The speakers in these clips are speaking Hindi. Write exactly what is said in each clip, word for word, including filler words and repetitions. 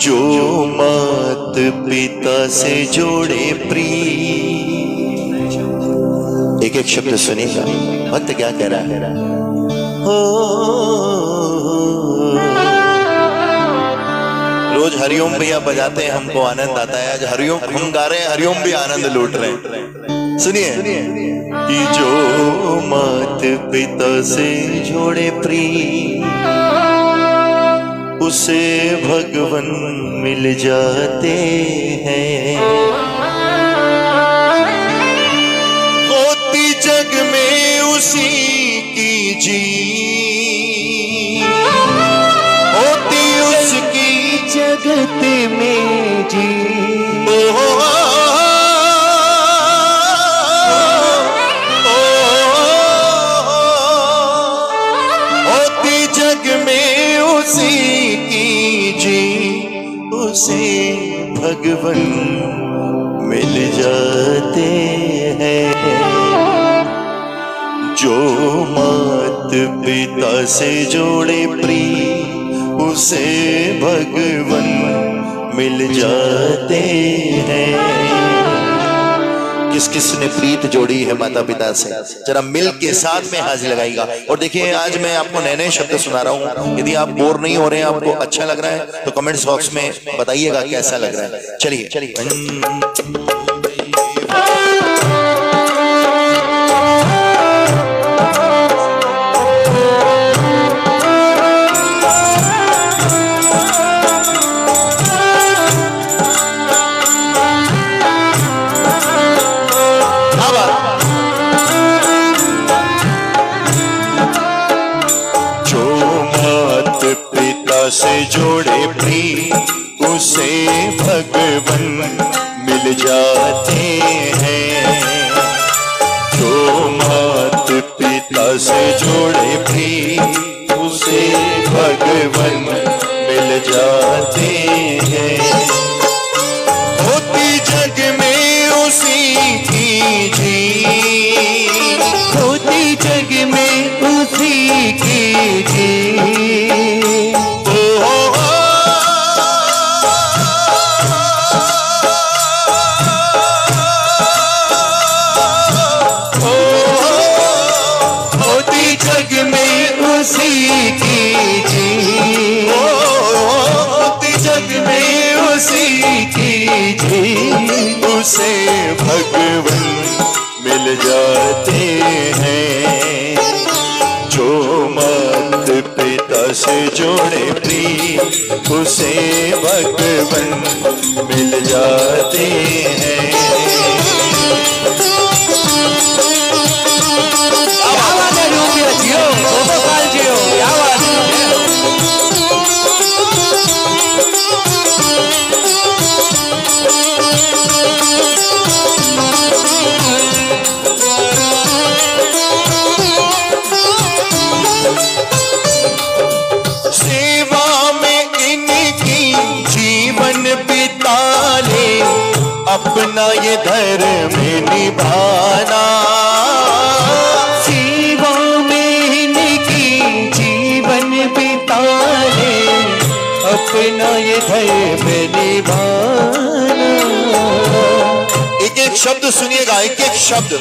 जो मात पिता से जोड़े प्रीत। एक एक शब्द सुनिएगा, भक्त क्या कह रहा है। हो रोज हरिओम भैया बजाते हैं, हमको आनंद आता है। आज हरिओम हम गा रहे हैं, हरिओम भी आनंद लूट रहे हैं। सुनिए कि जो मात पिता से जोड़े प्रीत, उसे भगवन मिल जाते हैं। होती जग में उसी की जी, होती उसकी जगत में जी। ओ, ओ, ओ, होती जग में उसी की जी, उसे भगवन मिल जाते हैं। जो मात पिता से जोड़े प्रीत, उसे भगवन मिल जाते हैं। किस किस ने प्रीत जोड़ी है माता पिता से, जरा मिल के साथ में हाथ लगाएगा। और देखिए आज मैं आपको नए नए शब्द सुना रहा हूँ। यदि आप बोर नहीं हो रहे हैं, आपको अच्छा लग रहा है, तो कमेंट्स बॉक्स में बताइएगा कैसा लग रहा है। चलिए चलिए से जोड़े प्रीत, उसे भगवन मिल जाते हैं। जो मात पिता से जोड़े प्रीत, उसे भगवन मिल जाते हैं। होती जग में उसी की जी, होती जग में उसी की जी। उसी की जी, होती जग में उसी की जी, उसे भगवन मिल जाते हैं। जो मात पिता से जोड़े प्रीत, उसे भगवन मिल जाते हैं। सेवा में इनकी जीवन बिता ले, अपना ये धर्म निभाना। सेवा में इनकी जीवन बिता ले, अपना ये धर्म निभाना। एक एक शब्द सुनिएगा, एक एक शब्द।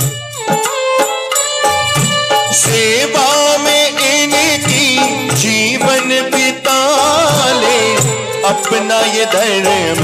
सेवा में इनकी जीवन बिता ले, अपना ये धर्म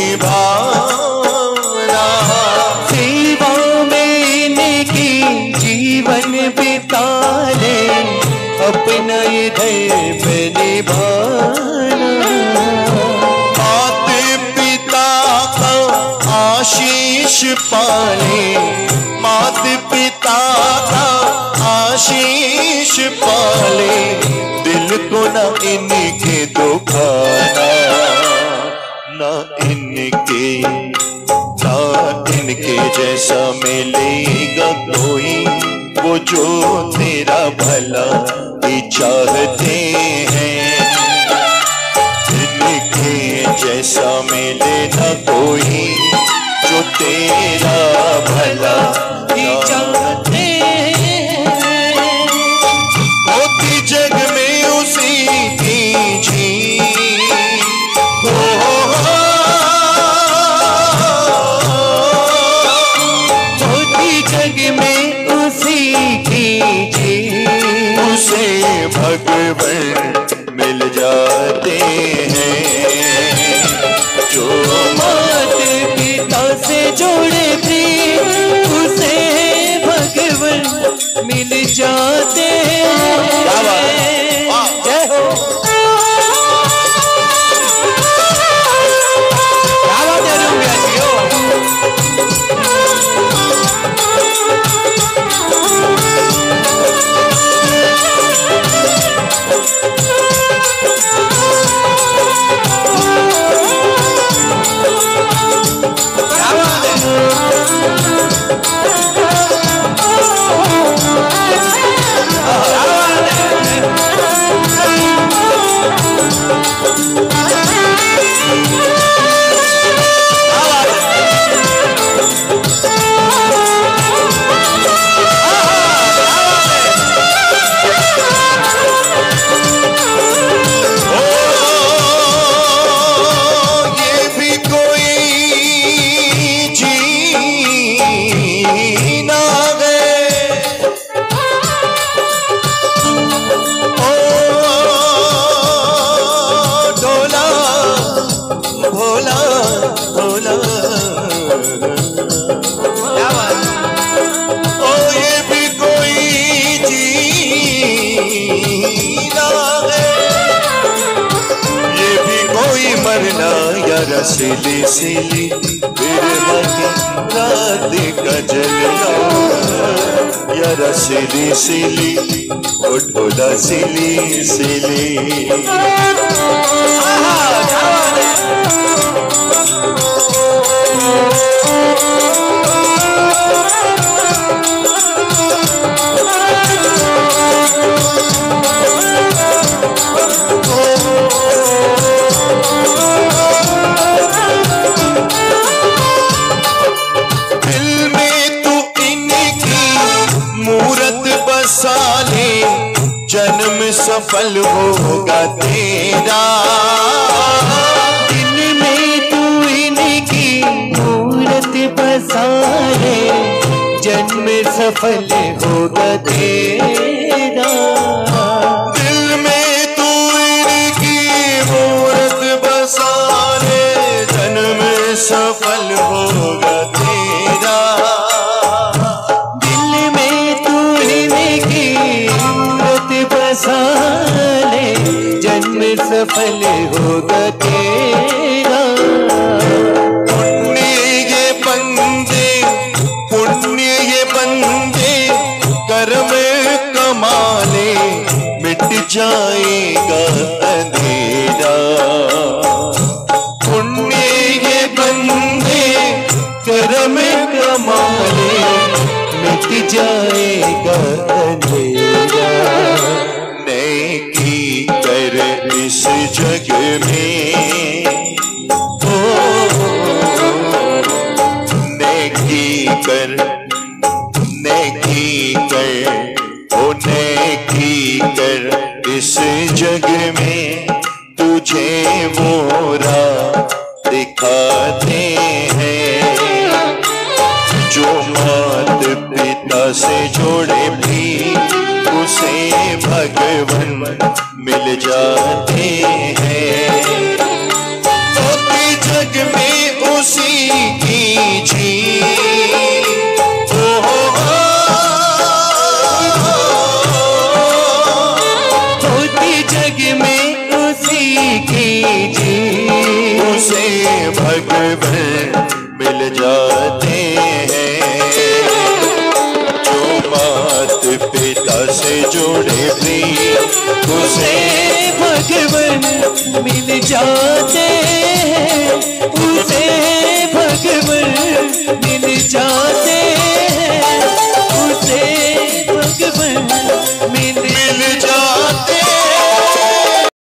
निभाना। सेवा में इनकी जीवन बिता ले, अपना ये धर्म निभाना। मात पिता का आशीष पाले, मात पिता का आशीष पाले, दिल को न इनके दुखाना, न इनके ना इनके जैसा मिलेगा कोई, वो जो तेरा भला ही चाहते हैं। इनके जैसा मिले न कोई, जो तेरा भला ही चाहते हैं। होती जग में उसी की जी, जोड़े प्रीत उसे भगवन मिल जाते हैं। जय हो। क्या बात है रुपया जी हो। सिली सिली बिरहा की रात का जलना यारा सिली सिली उठोला सिली सिली। जन्म सफल होगा तेरा दिल में तू इनकी मूरत बसा ले जन्म सफल होगा तेरा। दिल में तू इनकी मूरत बसा ले जन्म सफल होगा तेरा। दिल में तू इनकी बसाले जन्म सफल होगा तेरा। पुण्य ये बंदे पुण्य ये बंदे कर्म कमाले मिट जाएगा अंधेरा। पुण्य ये बंदे कर्म कमाले मिट जाएगा अंधेरा। नेकी कर इस जग में ओ नेकी कर नेकी कर ओ नेकी कर इस जग में तुझे मोरा दिखाते हैं। जो मात पिता से जोड़े भी उसे भगवन मिल जाते हैं। होती जग में उसी की जी होती जग में उसी की जी उसे भगवन मिल जाते हैं। जो मात पिता से जोड़े भी उसे भगवन मिल जाते